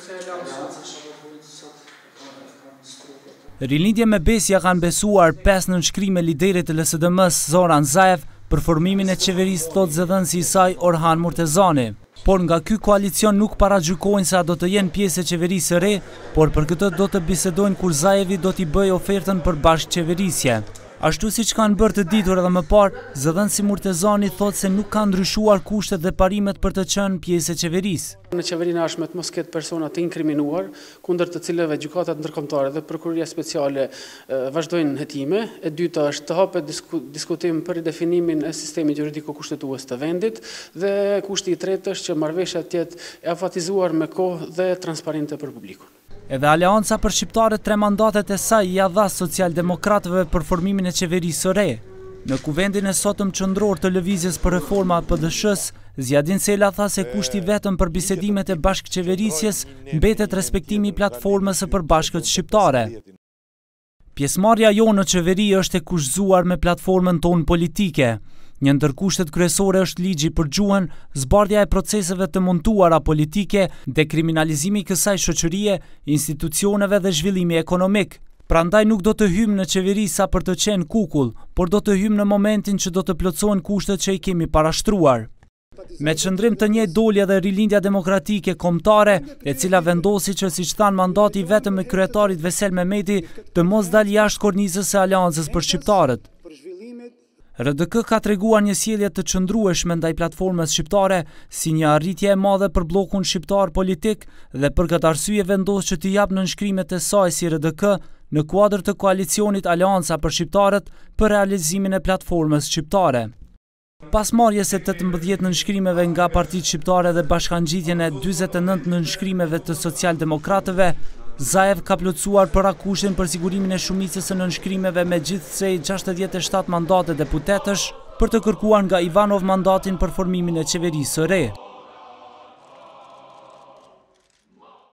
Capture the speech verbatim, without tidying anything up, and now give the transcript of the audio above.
Rilindje me Besja kanë besuar pesë nënshkrime liderit të L S D M-s Zoran Zaev për formimin e qeverisë, thot zëdhënësi i saj Orhan Murtezani. Por nga ky koalicion nuk paragjykojnë se a do të jenë pjesë e qeverisë së re, por për këtë do të bisedojnë kur Zaevi do t'i bëjë ofertën për bashkëqeverisje. Ashtu siç kanë bërë të ditur edhe më parë, zëdhënësi Murtezani thot se nuk kanë ndryshuar kushtet dhe parimet për të qenë pjesë e qeverisë. Në qeverinë ashme të mos ketë persona të inkriminuar, kundër të cilëve gjykatat ndërkombëtare dhe prokuroria speciale vazhdojnë hetime. E dyta është të hapet disku, diskutim për ridefinimin e sistemit juridiko-kushtetues të vendit, dhe kushti i tretë është që marrëveshja të jetë e afatizuar me kohë dhe transparente për publikun. Edhe Aleanca për Shqiptare tre mandatet e saj ja dha socialdemokratëve për formimin e qeverisë së re. Në kuvendin e sotëm qendror të lëvizjes për reforma P D Sh-s, Zjadin Sela tha se kushti vetëm për bisedimet e bashkëqeverisjes mbetet respektimi i platformës së përbashkët shqiptare. Pjesëmarrja jonë në qeveri është e kushzuar me platformën tonë politike. Një ndër kushtet kryesore është ligji për gjuhën, zbardhja e proceseve të montuara politike, dekriminalizimi i kësaj shoqërie, institucioneve dhe zhvillimi ekonomik. Prandaj nuk do të hymë në qeveri sa për të qenë kukull, por do të hymë në momentin që do të plotësohen kushtet që i kemi parashtruar. Me qëndrim të njëjtë doli edhe Rilindja Demokratike Kombëtare, e cila vendosi që siç than mandati vetëm me kryetarit Vesel Mehmeti të mos dalë jashtë kornizës së Aleancës për shqiptarët. R D K ka treguar një sjellje të qëndrueshme ndaj platformës shqiptare si një arritje e madhe për bllokun shqiptar politik dhe për këtë arsye vendos që t'i jap nënshkrimet e saj si R D K në kuadër të koalicionit Aleanca për shqiptarët për realizimin e platformës shqiptare. Pas marrjes së tetëmbëdhjetë nënshkrimeve nga partitë shqiptare dhe bashkangjitjen e dyzet e nëntë nënshkrimeve të socialdemokratëve, Zaev ka plotësuar parakushtin për sigurimin e shumicës së nënshkrimeve me gjithsej gjashtëdhjetë e shtatë mandate deputetësh për të kërkuar nga Ivanov mandatin për formimin e qeverisë së re.